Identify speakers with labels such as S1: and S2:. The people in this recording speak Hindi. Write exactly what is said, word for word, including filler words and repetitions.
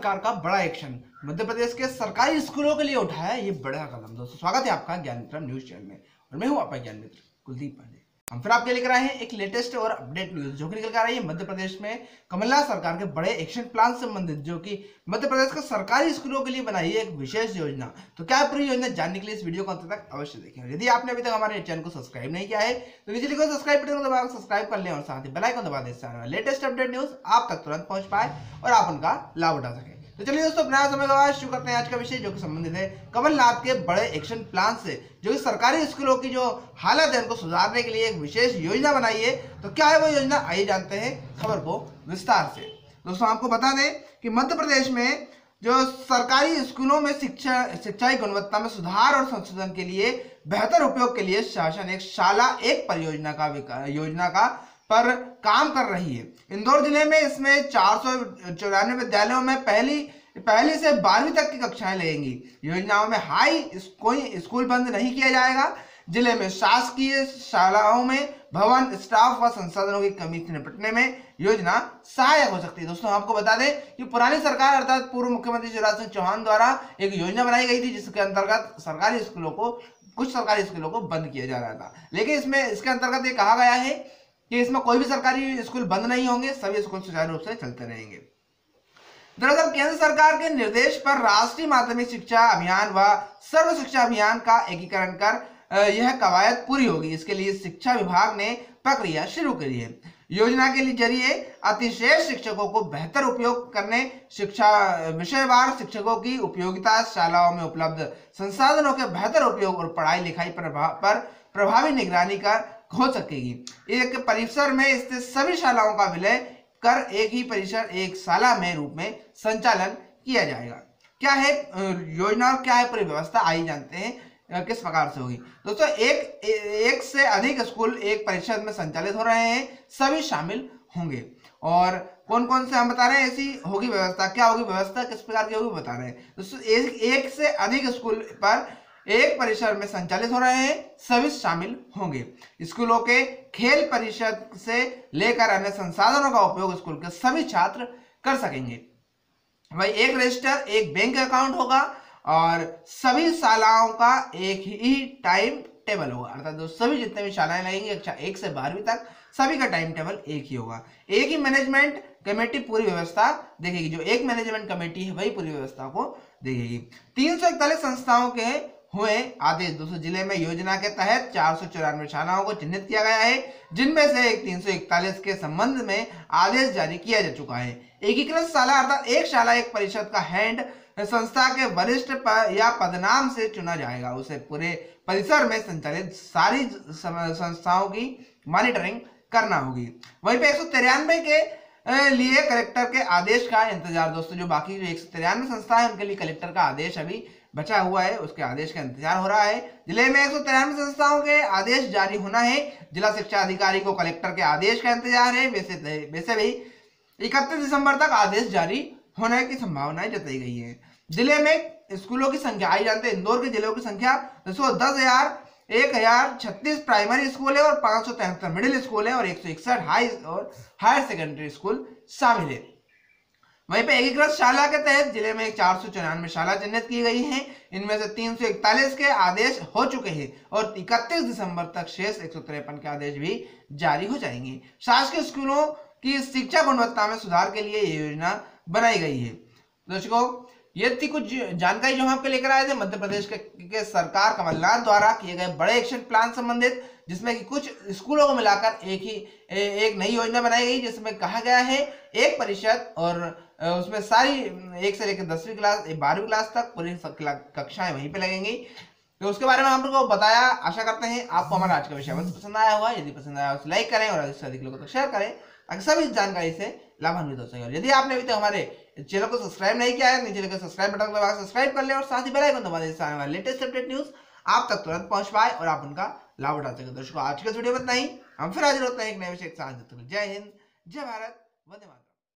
S1: सरकार का बड़ा एक्शन, मध्य प्रदेश के सरकारी स्कूलों के लिए उठाया ये बड़ा कदम। दोस्तों स्वागत है आपका ज्ञान मित्र न्यूज चैनल में और मैं हूं आपका ज्ञान मित्र कुलदीप पांडे। हम फिर आपके लेकर आए हैं एक लेटेस्ट और अपडेट न्यूज जो कि निकल कर आ रही है मध्य प्रदेश में कमलनाथ सरकार के बड़े एक्शन प्लान से संबंधित, जो कि मध्य प्रदेश के सरकारी स्कूलों के लिए बनाई है एक विशेष योजना। तो क्या है पूरी योजना, जानने के लिए इस वीडियो को अंत तक अवश्य देखें। यदि आपने अभी तक हमारे चैनल को सब्सक्राइब नहीं किया है तो नीचे लिखो सब्सक्राइब बटन को दबाकर सब्सक्राइब कर लें और साथ ही बेल आइकन दबा दें लेटेस्ट अपडेट न्यूज आप तक तुरंत पहुंच पाए और आप उनका लाभ उठा सकें। तो चलिए दोस्तों बिना समय गवाए शुरू करते हैं आज का विषय, जो कि संबंधित है कमलनाथ के बड़े एक्शन प्लान से, जो कि सरकारी स्कूलों की जो हालत है उनको सुधारने के लिए एक विशेष योजना बनाई है। तो क्या है वो योजना, आइए जानते हैं खबर को विस्तार से। दोस्तों आपको बता दें कि मध्य प्रदेश में जो सरकारी स्कूलों में शिक्षा शिक्षा की गुणवत्ता में सुधार और संशोधन के लिए बेहतर उपयोग के लिए शासन एक शाला एक परियोजना का योजना का पर काम कर रही है। इंदौर जिले में इसमें चार सौ चौरानवे विद्यालयों में पहली पहली से बारहवीं तक की कक्षाएं लगेंगी। योजनाओं में हाई कोई स्कूल बंद नहीं किया जाएगा। जिले में शासकीय शालाओं में भवन, स्टाफ व संसाधनों की कमी से निपटने में योजना सहायक हो सकती है। दोस्तों आपको बता दें कि पुरानी सरकार अर्थात पूर्व मुख्यमंत्री शिवराज सिंह चौहान द्वारा एक योजना बनाई गई थी जिसके अंतर्गत सरकारी स्कूलों को कुछ सरकारी स्कूलों को बंद किया जा रहा था, लेकिन इसमें इसके अंतर्गत ये कहा गया है कि इसमें कोई भी सरकारी स्कूल बंद नहीं होंगे, सभी स्कूल सुचारू रूप से चलते रहेंगे। दरअसल केंद्र सरकार के निर्देश पर राष्ट्रीय माध्यमिक शिक्षा अभियान व सर्व शिक्षा अभियान का एकीकरण कर यह कवायद पूरी होगी। इसके लिए शिक्षा विभाग ने प्रक्रिया शुरू करी है। योजना के लिए जरिए अतिशेष शिक्षकों को बेहतर उपयोग करने, शिक्षा विषयवार शिक्षकों की उपयोगिता, शालाओं में उपलब्ध संसाधनों के बेहतर उपयोग और पढ़ाई लिखाई पर प्रभावी निगरानी का हो सकेगी। एक परिसर में स्थित सभी शालाओं का विलय कर एक ही परिसर एक शाला में रूप में संचालन किया जाएगा। क्या है योजना और क्या है पूरी व्यवस्था, आइए जानते हैं किस प्रकार से होगी। दोस्तों एक एक से अधिक स्कूल एक परिषद में संचालित हो रहे हैं, सभी शामिल होंगे। और कौन कौन से हम बता रहे हैं ऐसी होगी व्यवस्था, क्या होगी व्यवस्था, किस प्रकार की होगी बता रहे हैं। दोस्तों एक, एक से अधिक स्कूल पर एक परिसर में संचालित हो रहे हैं, सभी शामिल होंगे। स्कूलों के खेल परिषद से लेकर अन्य संसाधनों का उपयोग स्कूल के सभी छात्र कर सकेंगे। भाई एक रजिस्टर, एक बैंक अकाउंट होगा और सभी शालाओं का एक ही टाइम टेबल होगा, अर्थात सभी जितने भी शालाएं लगेंगी कक्षा एक से बारहवीं तक सभी का टाइम टेबल एक ही होगा। एक ही मैनेजमेंट कमेटी पूरी व्यवस्था देखेगी, जो एक मैनेजमेंट कमेटी है वही पूरी व्यवस्था को देखेगी। तीन सौ इकतालीस संस्थाओं के हुए आदेश। दोस्तों जिले में योजना के तहत चार सौ चौरानवे शालाओं को चिन्हित किया गया है, जिनमें से एक तीन सौ इकतालीस के संबंध में आदेश जारी किया जा चुका है। एकीकृत शाला अर्थात एक शाला एक परिषद का हेड संस्था के वरिष्ठ या पदनाम से चुना जाएगा। उसे पूरे परिसर में संचालित सारी संस्थाओं की मॉनिटरिंग करना होगी। वहीं पे एक सौ तिरानवे के लिए कलेक्टर के आदेश का इंतजार। दोस्तों जो बाकी जो एक सौ तिरानवे संस्था है उनके लिए कलेक्टर का आदेश अभी बचा हुआ है, उसके आदेश का इंतजार हो रहा है। जिले में एक सौ तिरानवे संस्थाओं के आदेश जारी होना है। जिला शिक्षा अधिकारी को कलेक्टर के आदेश का इंतजार है। वैसे वैसे भी इकतीस दिसंबर तक आदेश जारी होने की संभावनाएं जताई गई है। जिले में स्कूलों की संख्या आई जानते हैं, इंदौर के जिलों की संख्या दोस्तों दस हजार एक हजार छत्तीस प्राइमरी स्कूल है और पांच सौ तिहत्तर मिडिल स्कूल है और एक सौ इकसठ हाई और हायर सेकेंडरी स्कूल शामिल है। वहीं पे एकीकृत शाला के तहत जिले में चार सौ चौरानवे शाला चिन्हित की गई हैं। इनमें से तीन सौ इकतालीस के आदेश हो चुके हैं और इकतीस दिसंबर तक शेष एक सौ तिरपन के आदेश भी जारी हो जाएंगे। शासकीय स्कूलों की शिक्षा गुणवत्ता में सुधार के लिए ये योजना बनाई गई है। दर्शकों ये थी कुछ जानकारी जो हम आपके लेकर आए थे मध्य प्रदेश के, के सरकार कमलनाथ द्वारा किए गए बड़े एक्शन प्लान संबंधित, जिसमें कि कुछ स्कूलों को मिलाकर एक ही ए, एक नई योजना बनाई गई, जिसमें कहा गया है एक परिषद और उसमें सारी एक से लेकर दसवीं क्लास बारहवीं क्लास तक पूरी कक्षाएं वहीं पे लगेंगी। तो उसके बारे में हम लोग को बताया। आशा करते हैं आपको हमारा आज का विषय पसंद आया होगा। यदि पसंद आया तो लाइक करें और अधिक से अधिक लोगों तक शेयर करें ताकि सभी इस जानकारी से लाभान्वित हो सके। यदि आपने अभी तक हमारे चैनल को सब्सक्राइब नहीं किया है नीचे लिखकर सब्सक्राइब बटन दबा सब्सक्राइब कर ले और साथ ही बेल आइकन दबा दें जिससे आने वाले लेटेस्ट अपडेट न्यूज आप तक तुरंत पहुंच पाए और आप उनका लाभ उठा सके। दर्शकों आज के वीडियो में इतना ही, हम फिर हाजिर होते हैं एक नए विषय के साथ। जय हिंद, जय भारत, वंदे मातरम।